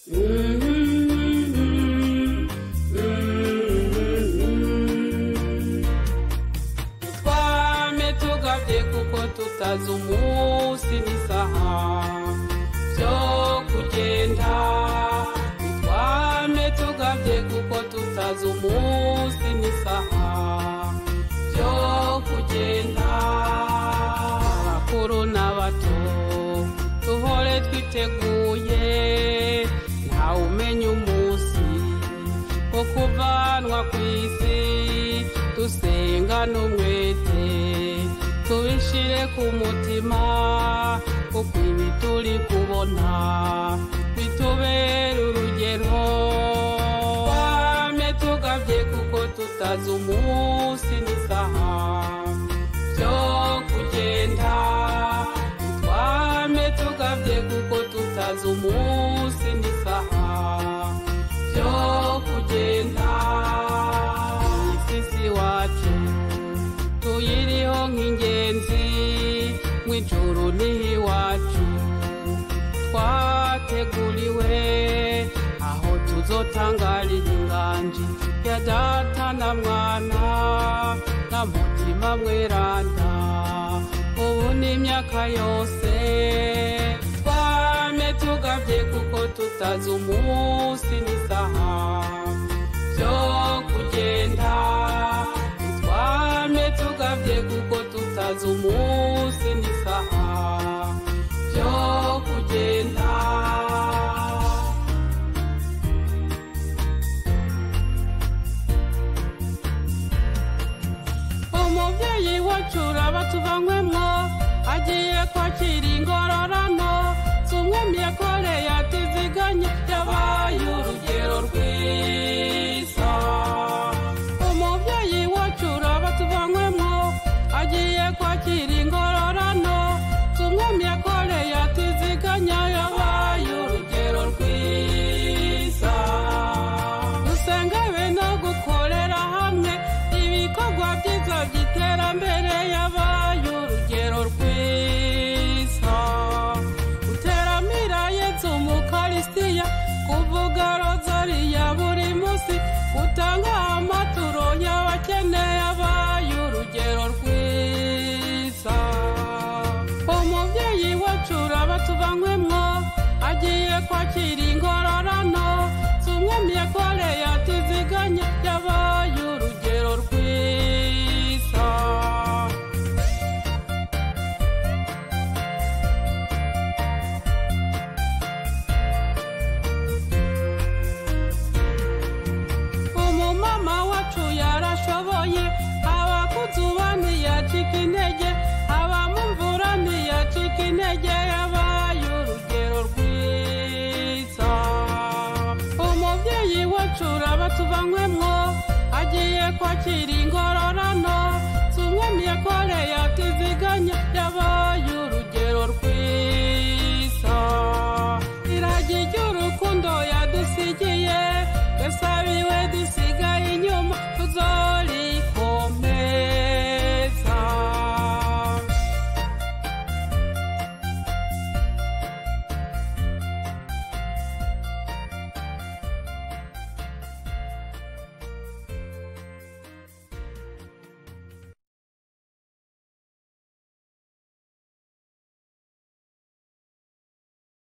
twame tugavye kuko tutazi umunsi n'isaha vyo kugenda twame tugavye kuko tutazi umunsi n'isaha vyo kugenda bakuru n'abato tuhore twiteguye ntawe umenya umunsi wo kuvanwa kw'isi dusenga n'umwete tubishire ku mutima kuko ibi turi kubona bitubera urugero twame tugavye kuko tutazi umunsi n'isaha vyo kugenda twame tugavye kuko tutazi umunsi n'isaha vyo kugenda isisi wacu tuyiriho nk'ingenzi mw'ijuru niho iwacu twateguriwe aho tuzotangarira inganji ya data na mwana na mutima mweranda ubu n'imyaka yose twame tugavye kuko tutazi umunsi n'isaha vyo kugenda twame tugavye kuko tutazi umunsi n'isaha vyo kugenda umuvyeyi wacu uraba tuvanywemwo agiye kwakira ingororano z'umwami yakoreye atiziganye yabaye urugero rwiza umuvyeyi wacu uraba tuvanywemwo agiye kwakira ingororano z'umwami yakoreye atiziganya yabaye urugero rwiza dusenga be no gukorera hamwe ibikorwa vyiza vy'iterambere yabaye urugero rwiza guteramira Yezu mu Karistiya kuvuga rozariya buri musi gutanga amaturo y'abakene yabaye urugero rwiza umuvyeyi wacu uraba tuvanywemwo agiye kwakira ingororano z'umwami yakoreye atiziganye yabaye urugero rwiza umumama wacu yarashoboye abakuzuba ntiyacika intege abamumvura ntiyacika intege yabaye urugero rwiza umuvyeyi wacu uraba tuvanywemwo agiye kwakira